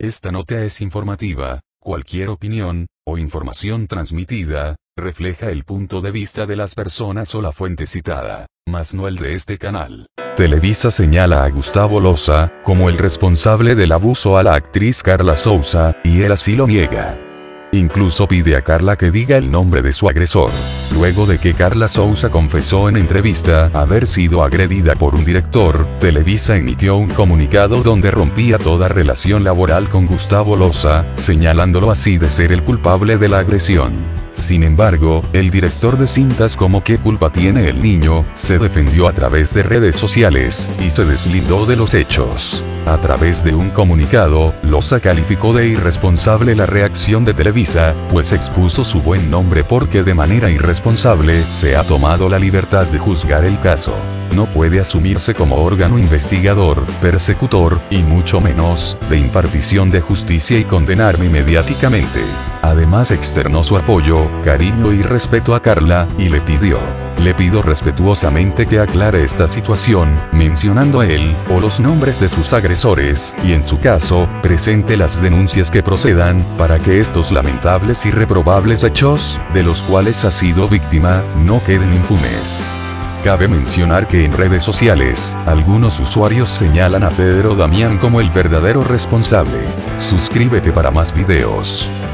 Esta nota es informativa. Cualquier opinión, o información transmitida, refleja el punto de vista de las personas o la fuente citada, mas no el de este canal. Televisa señala a Gustavo Loza como el responsable del abuso a la actriz Carla Souza, y él así lo niega. Incluso pide a Carla que diga el nombre de su agresor. Luego de que Carla Souza confesó en entrevista haber sido agredida por un director, Televisa emitió un comunicado donde rompía toda relación laboral con Gustavo Loza, señalándolo así de ser el culpable de la agresión. Sin embargo, el director de cintas como ¿Qué culpa tiene el niño?, se defendió a través de redes sociales, y se deslindó de los hechos. A través de un comunicado, Loza calificó de irresponsable la reacción de Televisa, pues expuso su buen nombre porque de manera irresponsable se ha tomado la libertad de juzgar el caso. No puede asumirse como órgano investigador, persecutor, y mucho menos, de impartición de justicia y condenarme mediáticamente. Además externó su apoyo, cariño y respeto a Carla, y le pido respetuosamente que aclare esta situación, mencionando a él, o los nombres de sus agresores, y en su caso, presente las denuncias que procedan, para que estos lamentables y reprobables hechos, de los cuales ha sido víctima, no queden impunes. Cabe mencionar que en redes sociales, algunos usuarios señalan a Pedro Damián como el verdadero responsable. Suscríbete para más videos.